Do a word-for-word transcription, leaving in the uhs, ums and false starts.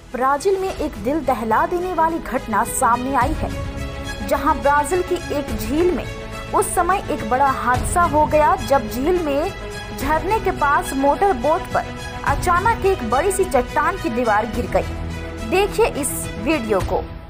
Brazil में एक दिल दहला देने वाली घटना सामने आई है, जहां ब्राजील की एक झील में उस समय एक बड़ा हादसा हो गया जब झील में झरने के पास मोटर बोट पर अचानक एक बड़ी सी चट्टान की दीवार गिर गई। देखिए इस वीडियो को।